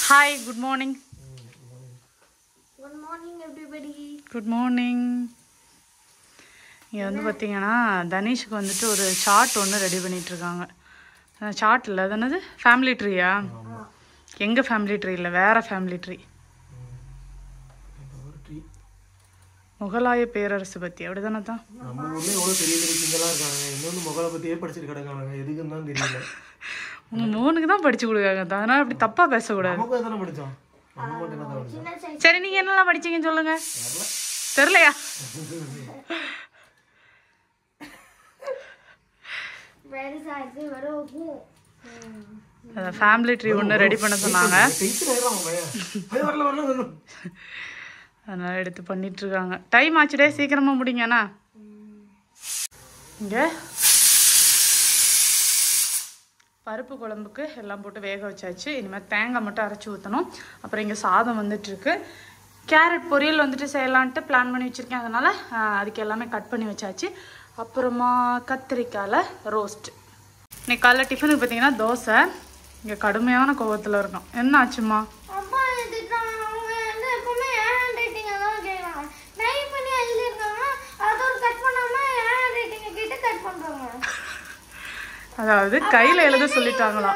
Hi, good morning. Good morning everybody. Good morning. இங்கே வந்து பார்த்தீங்கன்னா தனீஷ்க்கு வந்துட்டு ஒரு சார்ட் ஒன்று ரெடி பண்ணிகிட்ருக்காங்க. சார்ட் இல்லை, அது என்னது ஃபேமிலி ட்ரீயா? எங்கள் ஃபேமிலி ட்ரீ இல்லை, வேறு ஃபேமிலி ட்ரீ. முகலாய பேரரசு பற்றி அப்படி தானே தான். நம்ம ஊர்லேயே எவ்வளோ பெரிய பெரிய கிங்கெல்லாம் இருக்காங்க, இன்னொன்று முகலை பற்றியே படிச்சுட்டு கிடக்காங்க, எதுக்குன்னு தான் தெரியல. உங்கள் மூணுக்கு தான் படித்து கொடுக்காங்க, அதனால் அப்படி தப்பாக பேசக்கூடாது. நமக்கு தானே படித்தோம், நம்ம மட்டும் என்ன தான் படித்தோம். சரி, நீங்கள் என்னெல்லாம் படிச்சீங்கன்னு சொல்லுங்கள். தெரிலையா? ஃபேமிலி ட்ரீ ஒன்று ரெடி பண்ண சொன்னாங்க, அதனால் எடுத்து பண்ணிகிட்ருக்காங்க. டைம் ஆச்சுடே, சீக்கிரமாக முடிங்கண்ணா. இங்கே பருப்பு குழம்புக்கு எல்லாம் போட்டு வேக வச்சாச்சு. இனிமேல் தேங்காய் மட்டும் அரைச்சி ஊற்றணும். அப்புறம் இங்கே சாதம் வந்துட்டுருக்கு. கேரட் பொரியல் வந்துட்டு செய்யலான்ட்டு பிளான் பண்ணி வச்சுருக்கேன், அதனால் அதுக்கு எல்லாமே கட் பண்ணி வச்சாச்சு. அப்புறமா கத்திரிக்காயில் ரோஸ்ட். இன்னைக்கு காலைல டிஃபனுக்கு பார்த்தீங்கன்னா தோசை. இங்கே கடுமையான கோவத்தில் இருக்கும். என்ன ஆச்சுமா? அதாவது கையில் எழுத சொல்லிட்டாங்களாம்.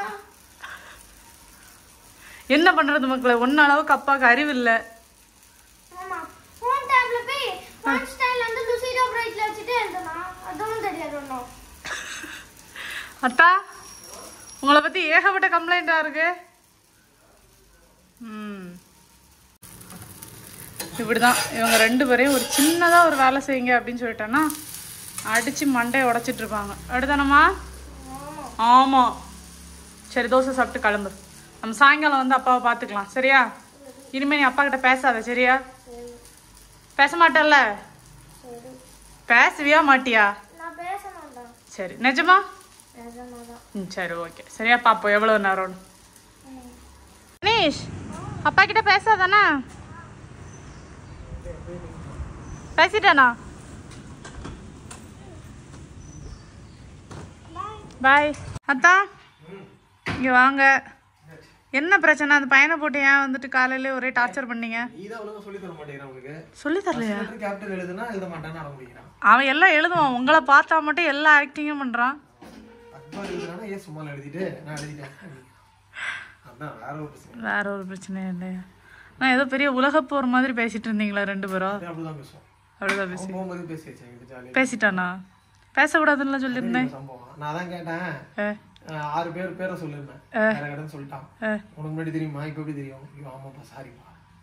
என்ன பண்ணுறது மக்களை, ஒன்ன அளவுக்கு அப்பாவுக்கு அறிவு இல்லை. அத்தா, உங்களை பற்றி ஏகப்பட்ட கம்ப்ளைண்ட்டாக இருக்கு. இப்படி தான் இவங்க ரெண்டு பேரையும் ஒரு சின்னதாக ஒரு வேலை செய்யுங்க அப்படின்னு சொல்லிட்டேன்னா அடித்து மண்டையை உடச்சிட்டு இருப்பாங்க. அப்படிதானம்மா? ஆமாம். சரி, தோசை சாப்பிட்டு கிளம்பு. நம்ம சாயங்காலம் வந்து அப்பாவை பார்த்துக்கலாம், சரியா? இனிமேல் நீ அப்பா கிட்ட பேசாத, சரியா? பேச மாட்டல்ல? பேசுவியா மாட்டியா? சரி, நிஜமா? சரி, ஓகே. சரியா, பாப்போம் எவ்வளோ நேரம். கணேஷ், அப்பா கிட்ட பேசாதானா? பேசிட்டானா? பாய். அத்தா, இங்கே வாங்க. என்ன பிரச்சனை? அந்த பையனை போட்டு ஏன் வந்துட்டு காலையில ஒரே டார்ச்சர் பண்ணீங்க? சொல்லி தரலையா? அவன் எல்லாம் எழுதுவான், உங்களை பார்த்தா மட்டும் எல்லா ஆக்டிங்கும் பண்ணுறான். வேற ஒரு பிரச்சனையும் இல்லையா? நான் ஏதோ பெரிய உலக போர் மாதிரி பேசிட்டு இருந்தீங்களா ரெண்டு பேரும்? அப்படிதான் பேசிட்டானா? பேசக்கூடாதுன்னு சொல்லியிருந்தேன். நான் தான் கேட்டேன், 6 பேரை சொல்லிருந்தேன், சொல்லிட்டான். உனக்கு முன்னாடி தெரியுமா? இப்போ எப்படி தெரியும்? ஆமாப்பா, சாரிப்பா.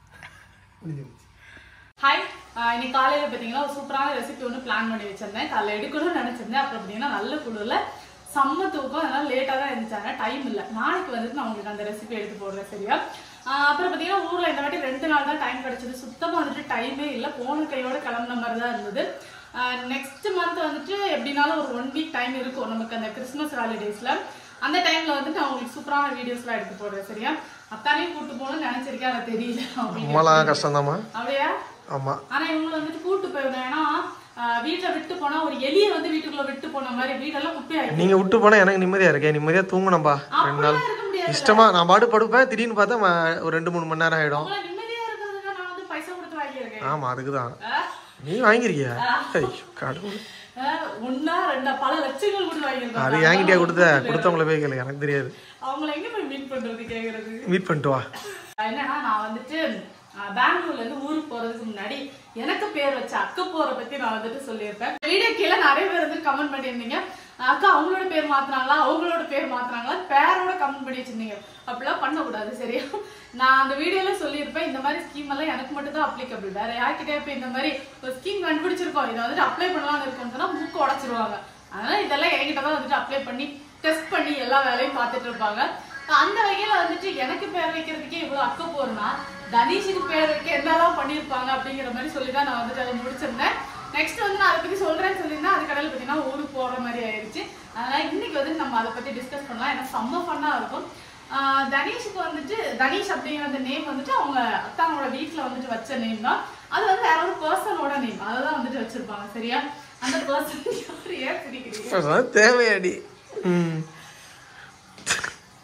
ஹாய், இன்னைக்கு காலையில் பார்த்தீங்கன்னா ஒரு சூப்பரான ரெசிபி ஒன்று பிளான் பண்ணி வச்சிருந்தேன். காலையில் எடுக்கணும்னு நினச்சிருந்தேன். அப்புறம் பார்த்தீங்கன்னா நல்ல குழுவில் செம்ம தூக்கம், அதனால லேட்டாக தான் இருந்துச்சாங்க, டைம் இல்லை. நாளைக்கு வந்துட்டு நான் உங்களுக்கு அந்த ரெசிபி எடுத்து போடுறேன், சரியா? அப்புறம் பார்த்தீங்கன்னா ஊரில் இந்த வாட்டி 2 நாள் தான் டைம் கிடச்சிது. சுத்தமாக வந்துட்டு டைமே இல்லை, போன கையோட கிளம்புன மாதிரி தான் இருந்தது. நெக்ஸ்ட் மந்த் வந்துட்டு எப்படின்னாலும் ஒரு 1 வீக் டைம் இருக்கும் நமக்கு அந்த கிறிஸ்மஸ் ஹாலிடேஸில். அந்த டைமில் வந்துட்டு நான் உங்களுக்கு சூப்பரான வீடியோஸ்லாம் எடுத்து போடுறேன், சரியா? அத்தானையும் கூப்பிட்டு போகணும்னு நினச்சிருக்கேன், அதை தெரியல. கஷ்டம்தாம்மா. அப்படியா? ஆமாம். ஆனால் இவங்களை வந்துட்டு கூப்பிட்டு போயிருந்தேன். ஏன்னா வீட்டில் விட்டு போனால் ஒரு எலியை வந்து வீட்டுக்குள்ளே விட்டு போன மாதிரி வீடெல்லாம் குப்பையாயிடும். நீங்கள் விட்டு போனால் எனக்கு நிம்மதியாக இருக்கேன், நிம்மதியாக தூங்கணும்பா. 2 நாள் இஷ்டமா நான் பாட்டு படுப்பேன், திடீர்னு பார்த்தா ஒரு 2-3 மணி நேரம் ஆகிடும். நிம்மதியாக இருக்கிறதுக்கு நான் வந்து பைசா கொடுத்து வாங்கியிருக்கேன். ஆமாம், அதுக்கு தான் நீ வாங்கிருக்கியா? கடவுள், 1-2 பல லட்சங்கள் கொடுத்து வாங்கியிருக்கேன். அது என்கிட்டயா கொடுத்தவங்கள போய் கேளு, எனக்கு தெரியாது. அவங்கள எங்க போய் மீட் பண்றது கேக்குறது? மீட் பண்ணிட்டு வா. என்னன்னா நான் வந்துட்டு பெங்களூர்ல இருந்து ஊருக்கு போறதுக்கு முன்னாடி எனக்கு பேர் வச்ச அக்கா போற பத்தி நான் வந்துட்டு சொல்லியிருப்பேன். வீடியோ கீழே நிறைய பேர் வந்து கமெண்ட் பண்ணியிருந்தீங்க, அக்கா அவங்களோட பேர் மாத்தினாங்களா, அவங்களோட பேர் மாத்தினாங்களா, பேரோட கமெண்ட் பண்ணி வச்சிருந்தீங்க. அப்படிலாம் பண்ணக்கூடாது, சரியா? நான் அந்த வீடியோல சொல்லியிருப்பேன், இந்த மாதிரி ஸ்கீம் எல்லாம் எனக்கு மட்டும் தான் அப்ளிகபிள், வேற யார்கிட்டே போய் இந்த மாதிரி ஒரு ஸ்கீம் கண்டுபிடிச்சிருக்கோம், இதை வந்துட்டு அப்ளை பண்ணலாம்னு இருக்கோம்னு சொன்னா புக்கு உடச்சிருவாங்க. அதனால இதெல்லாம் என்கிட்ட தான் வந்துட்டு அப்ளை பண்ணி டெஸ்ட் பண்ணி எல்லா வேலையும் பார்த்துட்டு இருப்பாங்க. அந்த வகையில வந்துட்டு எனக்கு பேர் வைக்கிறதுக்கே இவ்வளவு அக்க போறேன்னா தனீஷுக்கு பேர் வைக்க என்னெல்லாம் பண்ணியிருப்பாங்க அப்படிங்கிற மாதிரி சொல்லிதான் நான் வந்துட்டு அதை முடிச்சிருந்தேன். நெக்ஸ்ட் வந்து நான் அதை பத்தி சொல்றேன்னு சொல்லியிருந்தேன், அது கடையில் பார்த்தீங்கன்னா ஊருக்கு போற மாதிரி ஆயிடுச்சு. அதனால இன்னைக்கு வந்து நம்ம அதை பத்தி டிஸ்கஸ் பண்ணலாம், ஏன்னா செம்ம ஃபன்னா இருக்கும். தனீஷுக்கு வந்துட்டு தனீஷ் அப்படிங்கிற அந்த நேம் வந்துட்டு அவங்க அத்தானோட வீட்டில் வந்துட்டு வச்ச நேம் தான். அது வந்து வேற ஒரு பர்சனோட நேம், அதை தான் வந்துட்டு வச்சிருப்பாங்க, சரியா? அந்த பர்சன் யார்? ஏன் பிடிக்கிறீங்க? தேவையாடி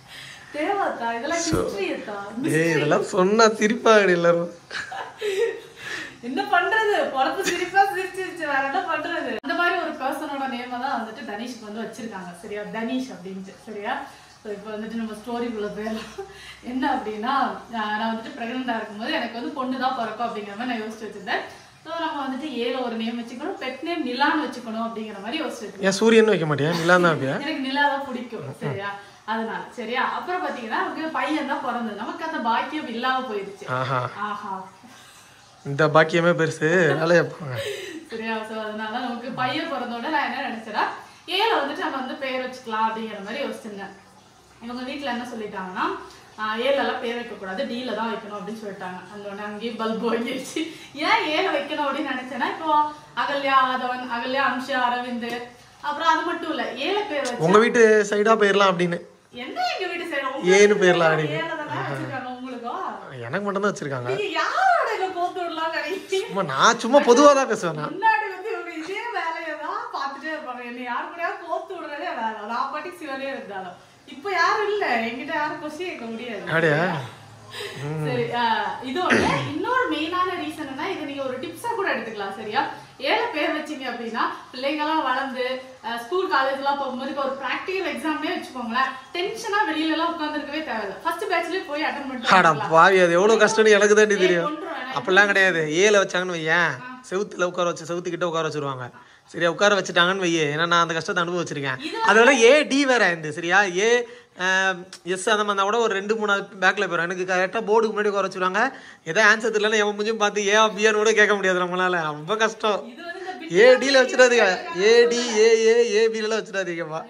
தேவாத்தா இதெல்லாம் ஹிஸ்டரியத்தா. இதெல்லாம் சொன்னா சிரிப்பாங்க எல்லாரும். என்ன பண்றது, பொறப்பு சிரிப்பா சிரிச்சிருச்சு, வேற என்ன பண்றது. அந்த மாதிரி ஒரு பர்சனோட நேம் தான் வந்துட்டு தனிஷ்க்கு வந்து வச்சிருக்காங்க. சரியா, தனிஷ் அப்படின்ட்டு. சரியா, இப்போ வந்துட்டு நம்ம ஸ்டோரிக்குள்ள போயிடலாம். என்ன அப்படின்னா, நான் வந்துட்டு பிரெக்னெண்டா இருக்கும்போது எனக்கு வந்து பொண்ணு தான் பிறக்கும் அப்படிங்கிற மாதிரி நான் யோசிச்சு வச்சிருந்தேன். ஸோ நம்ம வந்துட்டு ஏல ஒரு நேம் வச்சுக்கணும், பெட் நேம் நிலான்னு வச்சுக்கணும் அப்படிங்கிற மாதிரி யோசிச்சு வச்சிருக்கேன். ஏன் சூரியன் வைக்க மாட்டேன், நிலா தான் வைப்பியா? எனக்கு நிலா தான் பிடிக்கும். சரியா, அதனால. சரியா, அப்புறம் பாத்தீங்கன்னா நமக்கு பையன் தான் பிறந்தது. நமக்கு அந்த பாக்கியம் இல்லாம போயிருச்சு. ஆஹா, இந்த பாக்கியமே பெருசு. சரியா, ஸோ அதனால நமக்கு பையன் பிறந்தோட நான் என்ன நினைச்சேன்னா, ஏல வந்துட்டு நம்ம வந்து பேர் வச்சுக்கலாம் அப்படிங்கிற மாதிரி யோசிச்சிருந்தேன். இவங்க வீட்டுல என்ன சொல்லிட்டாங்கன்னா, ஏலெல்லாம் பேர் வைக்க கூடாது, டீல தான் வைக்கணும் அப்படின்னு சொல்லிட்டாங்க. அந்த அங்கேயே பல்பு வாங்கிடுச்சு. ஏன் ஏல வைக்கணும் அப்படின்னு நினைச்சேன்னா, இப்போ அகல்யா, ஆதவன், அகல்யா, அம்ஷா, அரவிந்த், அப்புறம் அது மட்டும் இல்ல ஏல பேர் வச்சு உங்க வீட்டு சைடா போயிடலாம் அப்படின்னு. என்ன எங்க வீட்டு சைடு ஏன்னு பேர்லாம் உங்களுக்கோ? எனக்கு மட்டும் தான் வச்சிருக்காங்க. யாரோட கோத்து விடலாம் நினைக்கிறீங்க? நான் சும்மா பொதுவா தான் பேசுவேன். முன்னாடி வந்து இவங்க இதே வேலையை தான் பார்த்துட்டே இருப்பாங்க. என்ன யாரு கூட கோத்து விடுறதே வேலை, நான் பாட்டுக்கு சிவனே இருந்தாலும். இப்ப யாரும் இல்ல, என்கிட்ட யாரும் கொஸ்டின் கேட்க முடியாது. சரி, இது ஒண்ணு. இன்னொரு மெயினான ரீசன் என்ன, இது நீங்க ஒரு டிப்ஸா கூட எடுத்துக்கலாம். சரியா, ஏல பேர் வச்சீங்க அப்படின்னா பிள்ளைங்க எல்லாம் வளர்ந்து ஸ்கூல் காலேஜ் எல்லாம் போகும்போது ஒரு பிராக்டிகல் எக்ஸாம்லயே வச்சுக்கோங்களேன், டென்ஷனா வெளியில எல்லாம் உட்கார்ந்துருக்கவே தேவையில்லை. ஃபர்ஸ்ட் பேட்ச்லயே போய் அட்டெண்ட் பண்ணிட்டு பாவி, அது எவ்வளவு கஷ்டம்னு எனக்கு தாண்டி தெரியும். அப்படிலாம் கிடையாது. ஏல வச்சாங்கன்னு வையேன், செவுத்துல உட்கார வச்சு செவுத்துக்கிட்ட உட்கார வச்சிருவாங்க. சரியா, உட்கார வச்சுட்டாங்கன்னு வையே, ஏன்னா நான் அந்த கஷ்டத்தை அனுபவிச்சிருக்கேன். அதோட ஏ டி வேற இருந்து. சரியா, ஏ எஸ் அந்த மாதிரி கூட ஒரு 2-3 பேக்ல போயிடும். எனக்கு கரெக்டாக போர்டுக்கு முன்னாடி உட்கார வச்சுருவாங்க. ஏதோ ஆன்சர் தெரியல, எவன் முடிஞ்சும் பார்த்து ஏ பிஆர் கூட கேட்க முடியாது நம்மளால. ரொம்ப கஷ்டம். ஏடியில் வச்சுடாதீங்க, ஏடி ஏபிலாம் வச்சுடாதீங்கப்பா.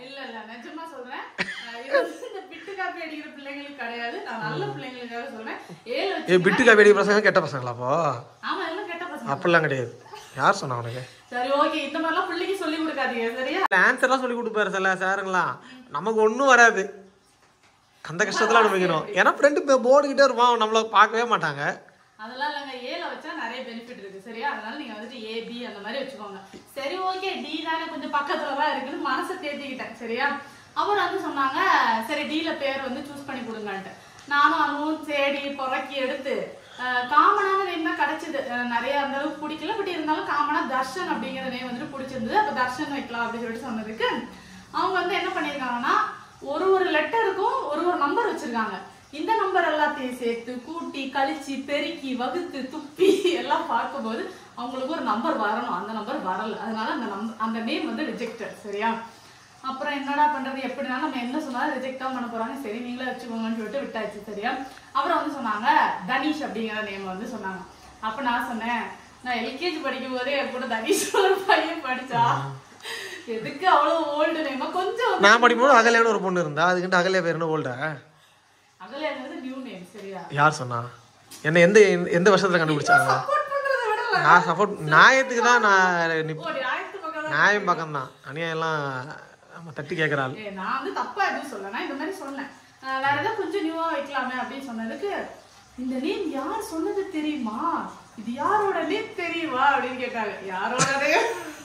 பிட்டு காப்பி அடிக்கிற பசங்க கெட்ட பசங்களா? அப்போ அப்படிலாம் கிடையாது. யார் சொன்னா உனக்கு? சரி, ஓகே, இந்த மாதிரிலாம் பிள்ளைக்கு சொல்லி கொடுக்காதீங்க. சரியா, ஆன்சர்லாம் சொல்லி கொடுப்பாரு சில சாருங்களாம். நமக்கு ஒன்றும் வராது, அந்த கஷ்டத்துல அனுபவிக்கணும். ஏன்னா ஃப்ரெண்டு போர்டு கிட்டே இருப்பான், நம்மள பார்க்கவே மாட்டாங்க. அதெல்லாம் இல்லைங்க, ஏல வச்சா நிறைய பெனிஃபிட் இருக்கு. சரியா, அதனால நீங்க வந்துட்டு ஏபி அந்த மாதிரி வச்சுக்கோங்க. சரி, ஓகே, டி தானே கொஞ்சம் பக்கத்துல தான் இருக்குன்னு மனசை தேத்திக்கிட்டேன். சரியா, அவர் வந்து சொன்னாங்க, சரி டீல பேர் வந்து சூஸ் பண்ணி கொடுங்கன்ட்டு. நானும் அதுவும் தேடி புறக்கி எடுத்து காமனான நேம் தான் கிடைச்சது. நிறைய அந்த அளவுக்கு பிடிக்கல, பட் இருந்தாலும் காமனா தர்ஷன் அப்படிங்கிற நேம் வந்துட்டு பிடிச்சிருந்தது. அப்ப தர்ஷன் வைக்கலாம் அப்படின்னு சொல்லிட்டு சொன்னதுக்கு அவங்க வந்து என்ன பண்ணிருக்காங்கன்னா, ஒரு லெட்டருக்கும் ஒரு நம்பர் வச்சிருக்காங்க. இந்த நம்பர் எல்லாத்தையும் சேர்த்து கூட்டி கழிச்சு பெருக்கி வகுத்து துப்பி எல்லாம் பார்க்கும்போது அவங்களுக்கு ஒரு நம்பர் வரணும், அந்த நம்பர் வரல. அதனால அந்த நேம் வந்து ரிஜெக்டட். சரியா, அப்புறம் என்னடா பண்றது, எப்படினாலும் நம்ம என்ன சொன்னாலும் ரிஜெக்ட் தான் பண்ண போறாங்க. சரி, நீங்களே வச்சுக்கோங்கன்னு சொல்லிட்டு விட்டாச்சு. சரியா, அப்புறம் வந்து சொன்னாங்க தனிஷ் அப்படிங்கிற நேம் வந்து சொன்னாங்க. அப்ப நான் சொன்னேன், நான் எல்கேஜி படிக்கும் போதே என் கூட தனிஷ் ஒரு பையன் படிச்சா, எதுக்கு அவ்வளவு ஓல்டு நேமா? கொஞ்சம் நான் படிக்கும்போது அகல்யான்னு ஒரு பொண்ணு இருந்தா, அதுக்கிட்ட அகல்யா பேர் என்ன ஓல்டா? அகல்யாங்கிறது நியூ நேம். சரியா, யார் சொன்னா? என்ன எந்த வருஷத்துல கண்டுபிடிச்சாங்க? நான் சப்போர்ட் நியாயத்துக்கு தான், நான் நியாயம் பக்கம் தான். அநியாயம்லாம் நம்ம தட்டி கேட்கறாள். நான் வந்து தப்பா எதுவும் சொல்லனா, இந்த மாதிரி சொன்னேன். வேற ஏதாவது கொஞ்சம் நியூவா வைக்கலாமே அப்படின்னு சொன்னதுக்கு, இந்த நேம் யார் சொன்னது தெரியுமா, இது யாரோட நேம் தெரியுமா அப்படின்னு கேட்டாங்க. யாரோட நேம்?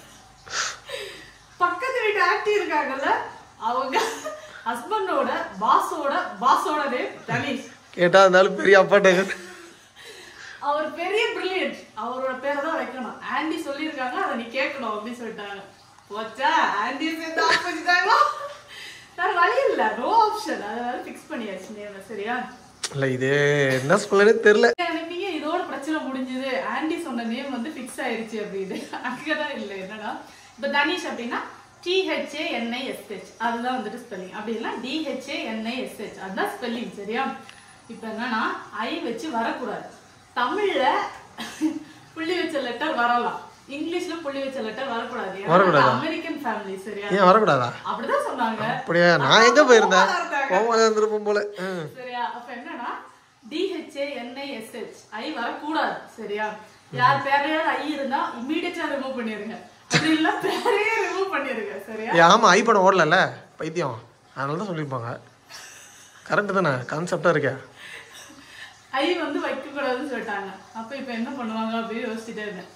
பக்கத்து வீட்டு ஆக்டி இருக்காங்கல்ல, அவங்க ஹஸ்பண்டோட பாஸோட நேம் தனிஷ். கேட்டா இருந்தாலும் பெரிய அப்பாட்ட அவர் பெரிய பிரில்லியன்ட், அவரோட பேரை தான் வைக்கணும். ஆண்டி சொல்லியிருக்காங்க, அதை நீ கேட்கணும் அப்படின்னு சொல்லிட்டாங்க. போச்சா, ஆண்டி சேர்ந்து ஆப்போசிட்டாங்களா? வேற வழி இல்ல, நோ ஆப்ஷன். அதனால ஃபிக்ஸ் பண்ணியாச்சு நேம். சரியா, இல்ல இது என்ன சொல்லனே தெரியல. நினைப்பீங்க இதோட பிரச்சனை முடிஞ்சது, ஆண்டி சொன்ன நேம் வந்து ஃபிக்ஸ் ஆயிருச்சு அப்படின்னு. அங்கதான் இல்ல. என்னன்னா, இப்ப தனிஷ் அப்படின்னா THANISH அதுதான் வந்துட்டு ஸ்பெல்லிங். அப்படின்னா DHANISH அதுதான் ஸ்பெல்லிங். சரியா, இப்ப என்னன்னா ஐ வச்சு வரக்கூடாது. தமிழ்ல புள்ளி வச்ச லெட்டர் வரலாம், இங்கிலீஷ்ல புள்ளி வச்ச லெட்டர் வரக்கூடாது. American family. சரியா, ஏன் வரக்கூடாதா? அப்படிதான் சொன்னாங்க. அப்படியே நான் எங்க போயிருந்தேன், கோவமா இருந்திருப்போம் போல. சரியா, அப்ப என்னன்னா DHANISH ஐ வரக்கூடாது. சரியா, யார் பேரையாவது ஐ இருந்தா இமீடியட்டா ரிமூவ் பண்ணிருங்க, அப்படி இல்ல பேரையே ரிமூவ் பண்ணிருங்க. சரியா, ஆமா, ஐ படம் ஓடல பைத்தியம், அதனால தான் சொல்லிருப்பாங்க. கரெக்ட் தானே, கான்செப்டா இருக்கே. ஐ வந்து வைக்க கூடாதுன்னு சொல்லிட்டாங்க. அப்ப இப்ப என்ன பண்ணுவாங்க அப்படின்னு யோசிச்சுட்டே இருந்தேன்.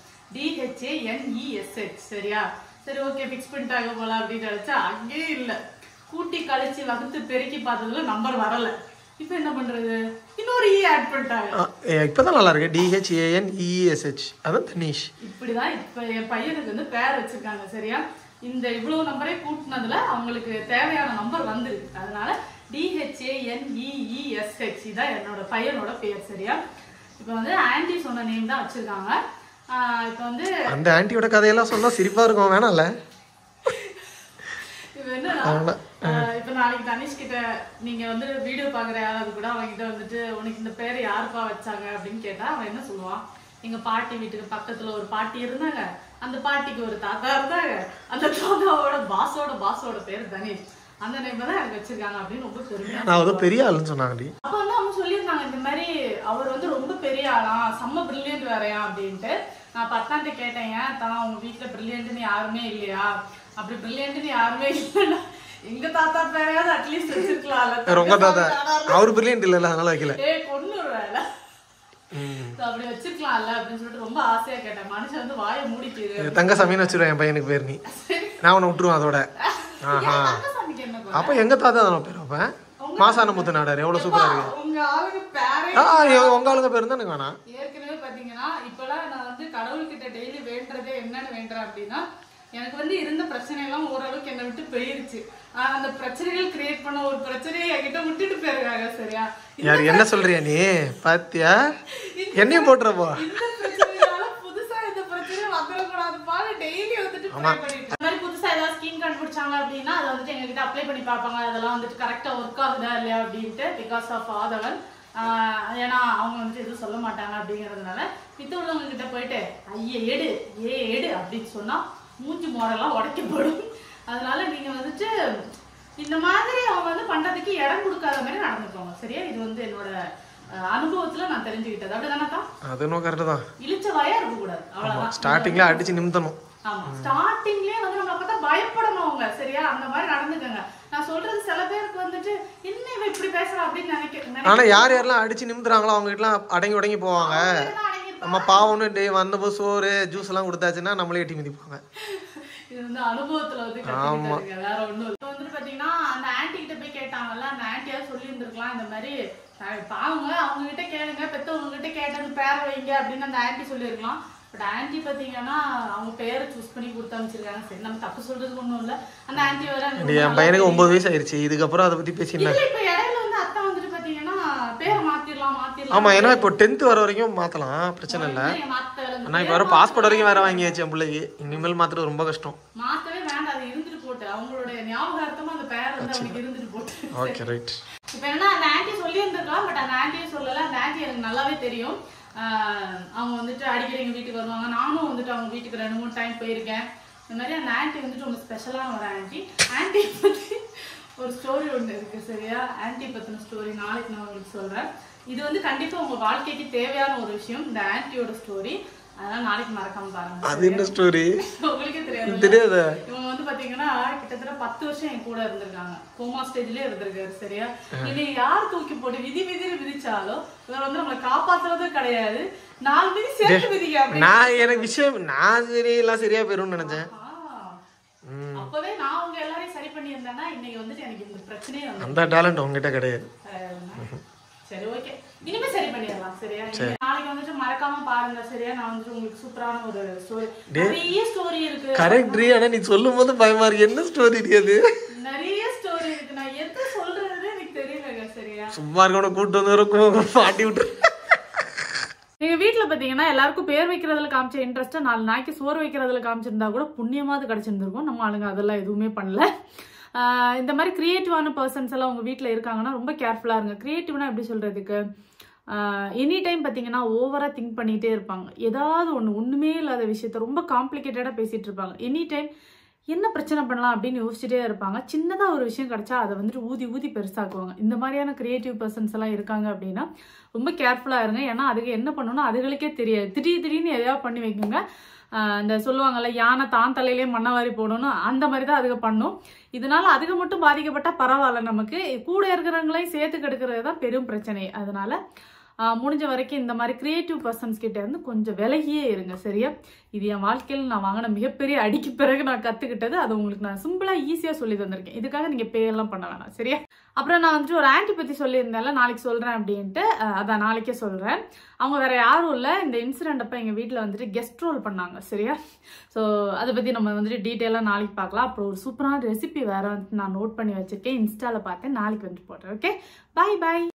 DHANESH. சரியா, சரி ஓகே ஃபிக்ஸ் பண்ணிட்டாங்க போல அப்படின்னு நினைச்சா அங்கேயே இல்ல. கூட்டி கழிச்சு வகுத்து பெருக்கி பார்த்ததுல நம்பர் வரல. இப்போ என்ன பண்றது? இன்னொரு ஈ ஆட் பண்ணிட்டாங்க. இப்பதான் நல்லா இருக்கு. DHANEESH. அதான் தனீஷ். இப்படிதான் இப்ப என் பையனுக்கு வந்து பேர் வச்சிருக்காங்க. சரியா? இந்த இவ்வளவு நம்பரே கூட்டினதுல அவங்களுக்கு தேவையான நம்பர் வந்துருக்கு. அதனால DHANEESH தான் என்னோட பையனோட பேர். சரியா? இப்போ வந்து ஆன்டி சொன்ன நேம் தான் வச்சிருக்காங்க. இப்போ வந்து அந்த ஆன்டியோட கதையெல்லாம் சொன்னா சிரிப்பா இருக்கும், வேணாம்ல? இப்போ என்ன, இப்போ நாளைக்கு தனிஷ் கிட்ட நீங்க வந்து வீடியோ பாக்குற யாராவது கூட அவங்க கிட்ட வந்துட்டு உனக்கு இந்த பேரை யாருப்பா வச்சாங்க அப்படின்னு கேட்டா அவன் என்ன சொல்லுவான்? எங்க பாட்டி வீட்டுக்கு பக்கத்துல ஒரு பாட்டி இருந்தாங்க, அந்த பாட்டிக்கு ஒரு தாத்தா இருந்தாங்க, அந்த தாத்தாவோட பாஸோட பேர் தனேஷ், அந்த நேம் தான் எனக்கு வச்சிருக்காங்க அப்படின்னு ரொம்ப பெருமையா. நான் ஒரு பெரிய ஆளுன்னு சொன்னாங்கடி. அப்ப வந்து அவங்க சொல்லியிருந்தாங்க இந்த மாதிரி அவர் வந்து ரொம்ப பெரிய ஆளாம், செம்ம பிரில்லியன்ட் வேறையா அப்படின்ட்டு. நான் பத்தாண்டு கேட்டேன், ஏன் தான் உங்க வீட்டுல பிரில்லியன்ட்னு யாருமே இல்லையா? அப்படி பிரில்லியன்ட்னு யாருமே இல்லைன்னா எங்க தாத்தா பேரையாவது அட்லீஸ்ட் வச்சிருக்கலாம்ல. ரொம்ப தாத்தா அவரு பிரில்லியன்ட் இல்ல, அதனால வைக்கல. கொண்டு வேலை அப்படி வச்சிருக்கலாம்ல அப்படின்னு சொல்லிட்டு ரொம்ப ஆசையா கேட்டேன். மனுஷன் வந்து வாயை மூடிட்டு தங்கசாமின்னு வச்சிருவேன் என் பையனுக்கு பேர். நீ நான் உன்னை விட்டுருவேன் அதோட. அப்ப எங்க தாத்தா தானே பேர் வைப்பேன். மாசான முத்து நாடாரு எவ்வளவு சூப்பரா இருக்கு. உங்க ஆளுங்க பேரே உங்க ஆளுங்க பேர் தான் எனக்கு வேணாம். ஏற்கனவே பாத்தீங்கன்னா இப்பெல்லாம் நான் வந்து கடவுள்கிட்ட டெய்லி வேண்டதே என்னன்னு வேண்டுறேன் அப்படின்னா, எனக்கு வந்து இருந்த பிரச்சனை எல்லாம் ஓரளவுக்கு என்னை விட்டு போயிருச்சு. அந்த பிரச்சனைகள் கிரியேட் பண்ண ஒரு பிரச்சனையை என்கிட்ட விட்டுட்டு போயிருக்காங்க. சரியா? யார் என்ன சொல்றியா நீ? பாத்தியா என்னையும் போட்டுறப்போ இந்த பிரச்சனையால புதுசா இந்த பிரச்சனை வந்துடக்கூடாதுப்பா. டெய்லி வந்துட்டு ப்ரே பண்ணிட்டு இந்த மாதிரி புதுசா ஏதாவது ஸ்கீம் கண்டுபிடிச்சாங்க அப்படின்னா அதை வந்துட்டு எங்ககிட்ட அப்ளை பண்ணி பார்ப்பாங்க. அதெல்லாம் வந்துட்டு கரெக்டா ஒர்க் ஆகுதா இல்லையா அப்படின்ட்டு. பிகாஸ் ஆஃப் ஆதவன், ஏன்னா அவங்க வந்துட்டு எதுவும் சொல்ல மாட்டாங்க அப்படிங்கிறதுனால மித்த உள்ளவங்க கிட்ட போயிட்டு ஐயே எடு அப்படின்னு சொன்னா மூஞ்சி மோரெல்லாம் உடைக்கப்படும். அதனால நீங்க வந்துட்டு இந்த மாதிரி அவங்க வந்து பண்றதுக்கு இடம் கொடுக்காத மாதிரி நடந்துக்கோங்க. சரியா? இது வந்து என்னோட அனுபவத்துல நான் தெரிஞ்சுக்கிட்டது. அப்படிதானக்கா? அது இன்னும் கரெக்ட் தான். இழிச்ச வாயா இருக்க கூடாது, அவ்வளவுதான். ஸ்டார்டிங்ல அடிச்சு நிமித்தணும். ஆமா, ஸ்டார்டிங்லயே வந்து நம்ம பார்த்தா பயப்படணும் அவங்க. சரியா? அந்த மாதிரி நடந்துக்கங்க. நான் சொல்றது சில பேருக்கு வந்துட்டு என்ன இவ இப்படி பேசுறா அப்படின்னு நினைக்கிறேன். ஆனா யார் யாரெல்லாம் அடிச்சு நிமித்துறாங்களோ அவங்க கிட்ட அடங்கி உடங்கி போவாங்க. நம்ம பாவம்னு டே வந்தப்போ சோறு ஜூஸ் எல்லாம் கொடுத்தாச்சுன்னா நம்மளே எட்டி மிதிப்பாங்க. இது வந்து அனுபவத்துல வந்து கத்துக்கிட்டாங்க, வேற ஒண்ணும் இல்ல. இப்போ வந்துட்டு பாத்தீங்கன்னா அந்த ஆன்டி கிட்ட போய் கேட்டாங்கல்ல, அந்த ஆன்டியாவது சொல்லி இருந்திருக்கலாம் இந்த மாதிரி பாவங்க அவங்க கிட்ட கேளுங்க, பெத்தவங்க கிட்ட கேட்டது பேரை வைங்க அப்படின்னு அந்த ஆன்டி சொல்லியிருக்கலாம். பட் ஆன்டி பாத்தீங்கன்னா அவங்க பேரை சூஸ் பண்ணி கொடுத்து அமைச்சிருக்காங்க. சரி, நம்ம தப்பு சொல்றதுக்கு ஒண்ணும் இல்ல. அந்த ஆன்டி வேற என் பையனுக்கு 9 வயசு ஆயிருச்சு. இதுக்கப்புறம் அதை பத்தி பேசினா இப்ப இடையில வந்து அத்தை வந்துட்டு பாத்தீங்கன்னா பேரை மாத்திரலாம். ஆமா, ஏன்னா இப்போ 10th வர வரைக்கும் மாத்தலாம், பிரச்சனை இல்ல. ஆனா இப்ப வர பாஸ்போர்ட் வரைக்கும் வேற வாங்கியாச்சு என் பிள்ளைக்கு. இனிமேல் மாத்துறது ரொம்ப கஷ்டம். மாத்தவே வேண்டாம், அது இருந்துட்டு போட்டு அவங்களோட ஞாபகார்த்தமா அந்த பேர் வந்து அவனுக்கு இருந்துட்டு போட்டு. Okay, right. இப்ப என்ன அந்த ஆன்டி சொல்லி இருந்திருக்கலாம், பட் அந்த ஆன்டியும் சொல்லல. அந்த ஆன்டி எனக்கு நல்லாவே தெரியும். அவங்க வந்துட்டு அடிக்கடி எங்க வீட்டுக்கு வருவாங்க. நானும் வந்துட்டு அவங்க வீட்டுக்கு 2-3 டைம் போயிருக்கேன். இந்த மாதிரி அந்த ஆன்டி வந்துட்டு ரொம்ப ஸ்பெஷலான ஒரு ஆன்டி. ஆன்டி பத்தி ஒரு ஸ்டோரி ஒன்று இருக்கு. சரியா? ஆன்டி பத்தின ஸ்டோரி நாளைக்கு நான் உங்களுக்கு சொல்றேன். இது வந்து கண்டிப்பா உங்க வாழ்க்கைக்கு தேவையான ஒரு விஷயம், இந்த ஆன்டியோட ஸ்டோரி. அதனால நாளைக்கு மறக்காம பாருங்க. அது என்ன ஸ்டோரி? உங்களுக்கே தெரியாது. இவங்க வந்து பாத்தீங்கன்னா கிட்டத்தட்ட 10 வருஷம் என் கூட இருந்திருக்காங்க. கோமா ஸ்டேஜ்லயே இருந்திருக்காரு. சரியா? இனி யார் தூக்கி போட்டு விதி விதிச்சாலும் இவர் வந்து நம்மளை காப்பாத்துறது கிடையாது. 4 விதி சேர்த்து விதிக்க. நான் எனக்கு விஷயம் நான் எல்லாம் சரியா போயிரும்னு நினைச்சேன். அப்பவே நான் உங்க எல்லாரையும் சரி பண்ணி இருந்தேன்னா இன்னைக்கு வந்துட்டு எனக்கு இந்த பிரச்சனையே வந்து அந்த டேலண்ட் உங்ககிட்ட கிடையாது. சரி, ஓகே, இனிமே சரி பண்ணிடலாம். சரியா? நாளைக்கு வந்துட்டு மறக்காம பாருங்க. சரியா? நான் வந்துட்டு உங்களுக்கு சூப்பரான ஒரு ஸ்டோரி, நிறைய ஸ்டோரி இருக்கு. கரெக்ட். ஆனா நீ சொல்லும் போது பயமா இருக்கு. என்ன ஸ்டோரி அது? நிறைய ஸ்டோரி இருக்கு. நான் எது சொல்றது எனக்கு தெரியலங்க. சரியா? சும்மா இருக்கவன கூட்டு வந்து பாட்டி விட்டு. எங்க வீட்டுல பாத்தீங்கன்னா எல்லாருக்கும் பேர் வைக்கிறதுல காமிச்ச இன்ட்ரெஸ்ட் 4 நாய்க்கு சோறு வைக்கிறதுல காமிச்சிருந்தா கூட புண்ணியமாவது கிடைச்சிருந்திருக்கும். நம்ம ஆளுங்க அதெல்லாம் எதுவுமே பண்ணல. இந்த மாதிரி கிரியேட்டிவான பர்சன்ஸ் எல்லாம் உங்க வீட்டில் இருக்காங்கன்னா ரொம்ப கேர்ஃபுல்லா இருங்க. கிரியேட்டிவ்னா எப்படி சொல்றதுக்கு, எனி டைம் பார்த்தீங்கன்னா ஓவரா திங்க் பண்ணிகிட்டே இருப்பாங்க. ஏதாவது ஒன்றுமே இல்லாத விஷயத்த ரொம்ப காம்ப்ளிகேட்டடாக பேசிட்டு இருப்பாங்க. எனி டைம் என்ன பிரச்சனை பண்ணலாம் அப்படின்னு யோசிச்சுட்டே இருப்பாங்க. சின்னதாக ஒரு விஷயம் கிடைச்சா அதை வந்துட்டு ஊதி பெருசாக்குவாங்க. இந்த மாதிரியான கிரியேட்டிவ் பர்சன்ஸ் எல்லாம் இருக்காங்க அப்படின்னா ரொம்ப கேர்ஃபுல்லாக இருங்க. ஏன்னா அதுக்கு என்ன பண்ணணும்னா அதுகளுக்கே தெரியாது. திடீர்னு எதையாவது பண்ணி வைக்குங்க. இந்த சொல்லுவாங்கல்ல, யானை தான் தலையிலே மண்ணவாரி போடணும், அந்த மாதிரி தான் அதுக்கு பண்ணும். இதனால அதுக்கு மட்டும் பாதிக்கப்பட்டா பரவாயில்ல, நமக்கு கூட இருக்கிறவங்களையும் சேர்த்து கெடுக்கிறது தான் பெரும் பிரச்சனை. அதனால முடிஞ்ச வரைக்கும் இந்த மாதிரி கிரியேட்டிவ் பர்சன்ஸ் கிட்ட இருந்து கொஞ்சம் விலகியே இருங்க. சரியா? இது என் வாழ்க்கையில் நான் வாங்கின மிகப்பெரிய அடிக்கு பிறகு நான் கத்துக்கிட்டது. அது உங்களுக்கு நான் சிம்பிளா ஈஸியா சொல்லி தந்திருக்கேன். இதுக்காக நீங்க பே எல்லாம் பண்ண வேணாம். சரியா? அப்புறம் நான் வந்துட்டு ஒரு ஆன்டி பத்தி சொல்லியிருந்தேன்ல, நாளைக்கு சொல்றேன் அப்படின்ட்டு. அதான் நாளைக்கே சொல்றேன். அவங்க வேற யாரும் இல்ல, இந்த இன்சிடென்ட் அப்ப எங்க வீட்டுல வந்துட்டு கெஸ்ட் ரோல் பண்ணாங்க. சரியா? ஸோ அதை பத்தி நம்ம வந்துட்டு டீட்டெயிலா நாளைக்கு பார்க்கலாம். அப்புறம் ஒரு சூப்பரான ரெசிபி வேற வந்துட்டு நான் நோட் பண்ணி வச்சிருக்கேன். இன்ஸ்டால பார்த்தேன். நாளைக்கு வந்துட்டு போடுறேன். ஓகே, பாய் பாய்.